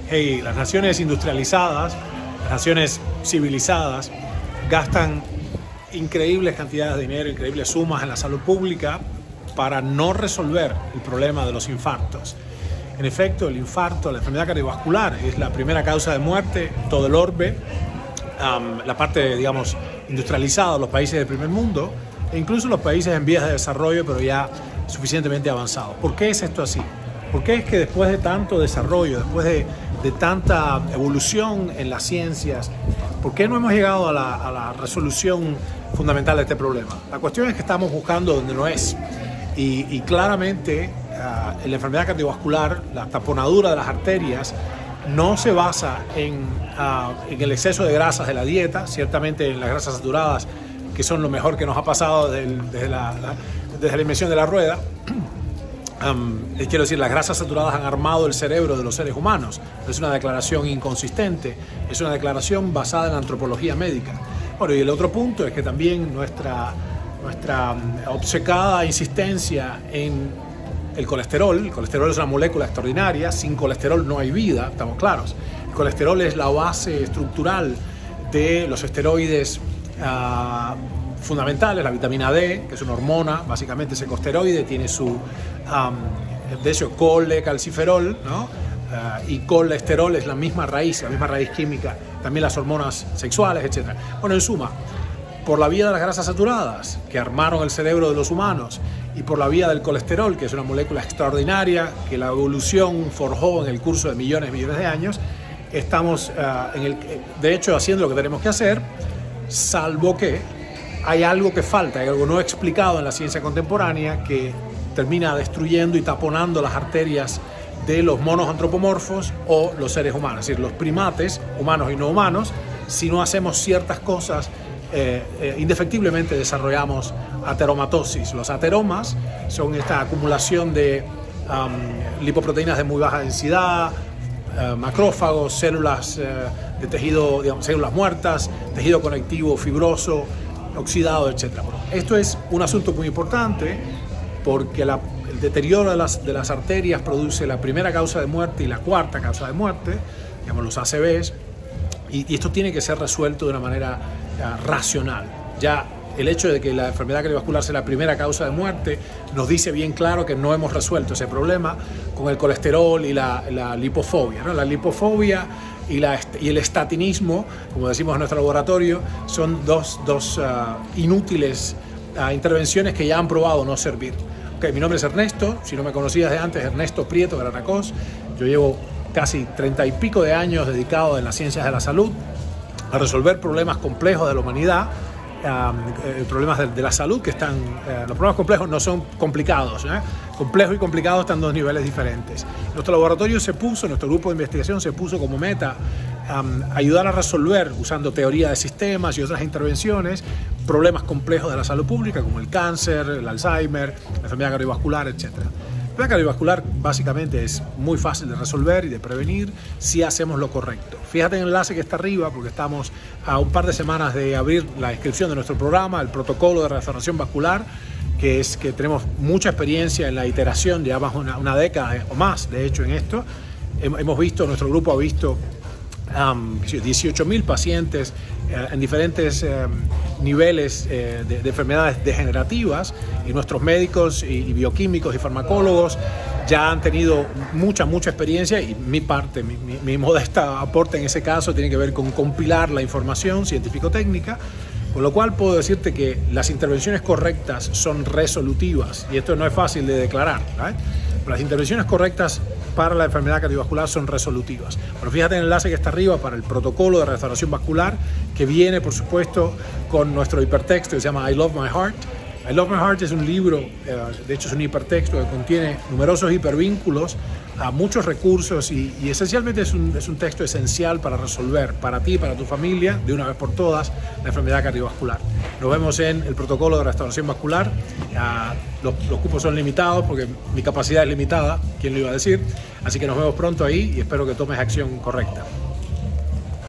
Hey, las naciones industrializadas, las naciones civilizadas, gastan increíbles cantidades de dinero, increíbles sumas en la salud pública para no resolver el problema de los infartos. En efecto, el infarto, la enfermedad cardiovascular, es la primera causa de muerte en todo el orbe, la parte, digamos, industrializada de los países del primer mundo, e incluso los países en vías de desarrollo, pero ya suficientemente avanzados. ¿Por qué es esto así? ¿Por qué es que después de tanto desarrollo, después de tanta evolución en las ciencias, por qué no hemos llegado a la resolución fundamental de este problema? La cuestión es que estamos buscando donde no es. Y claramente en la enfermedad cardiovascular, la taponadura de las arterias no se basa en el exceso de grasas de la dieta, ciertamente en las grasas saturadas, que son lo mejor que nos ha pasado desde la invención de la rueda. Quiero decir, las grasas saturadas han armado el cerebro de los seres humanos. Es una declaración inconsistente, es una declaración basada en la antropología médica. Bueno, y el otro punto es que también nuestra obcecada insistencia en el colesterol es una molécula extraordinaria, sin colesterol no hay vida, estamos claros. El colesterol es la base estructural de los esteroides fundamentales, la vitamina D, que es una hormona, básicamente ese corticoide tiene su, de hecho, colecalciferol, ¿no? Y colesterol es la misma raíz química, también las hormonas sexuales, etc. Bueno, en suma, por la vía de las grasas saturadas, que armaron el cerebro de los humanos, y por la vía del colesterol, que es una molécula extraordinaria, que la evolución forjó en el curso de millones de años, estamos, de hecho, haciendo lo que tenemos que hacer, salvo que hay algo que falta, hay algo no explicado en la ciencia contemporánea que termina destruyendo y taponando las arterias de los monos antropomorfos o los seres humanos, es decir, los primates, humanos y no humanos. Si no hacemos ciertas cosas, indefectiblemente desarrollamos ateromatosis. Los ateromas son esta acumulación de lipoproteínas de muy baja densidad, macrófagos, células de tejido, digamos, células muertas, tejido conectivo fibroso, oxidado, etc. Bueno, esto es un asunto muy importante porque el deterioro de las arterias produce la primera causa de muerte y la cuarta causa de muerte, digamos los ACVs, y esto tiene que ser resuelto de una manera racional. Ya el hecho de que la enfermedad cardiovascular sea la primera causa de muerte nos dice bien claro que no hemos resuelto ese problema con el colesterol y la lipofobia, ¿no? La lipofobia y el estatinismo, como decimos en nuestro laboratorio, son dos inútiles intervenciones que ya han probado no servir. Okay, mi nombre es Ernesto, si no me conocías de antes, Ernesto Prieto Granacos. Yo llevo casi 30 y pico de años dedicado en las ciencias de la salud a resolver problemas complejos de la humanidad, problemas de la salud que están... los problemas complejos no son complicados, complejos y complicados están en dos niveles diferentes. Nuestro laboratorio nuestro grupo de investigación se puso como meta ayudar a resolver, usando teoría de sistemas y otras intervenciones, problemas complejos de la salud pública como el cáncer, el Alzheimer, la enfermedad cardiovascular, etc. La enfermedad cardiovascular básicamente es muy fácil de resolver y de prevenir si hacemos lo correcto. Fíjate en el enlace que está arriba porque estamos a un par de semanas de abrir la inscripción de nuestro programa, el protocolo de restauración vascular, que es que tenemos mucha experiencia en la iteración, llevamos una década o más de hecho en esto. Nuestro grupo ha visto 18.000 pacientes en diferentes niveles de enfermedades degenerativas, y nuestros médicos y bioquímicos y farmacólogos ya han tenido mucha experiencia, y mi modesta aporte en ese caso tiene que ver con compilar la información científico-técnica, con lo cual puedo decirte que las intervenciones correctas son resolutivas, y esto no es fácil de declarar, ¿right? Las intervenciones correctas para la enfermedad cardiovascular son resolutivas. Pero fíjate en el enlace que está arriba para el protocolo de restauración vascular, que viene, por supuesto, con nuestro hipertexto que se llama I Love My Heart. I Love My Heart es un libro, de hecho es un hipertexto que contiene numerosos hipervínculos a muchos recursos y esencialmente es un texto esencial para resolver para ti y para tu familia, de una vez por todas, la enfermedad cardiovascular. Nos vemos en el protocolo de restauración vascular. Los cupos son limitados porque mi capacidad es limitada, ¿quién lo iba a decir? Así que nos vemos pronto ahí y espero que tomes acción correcta.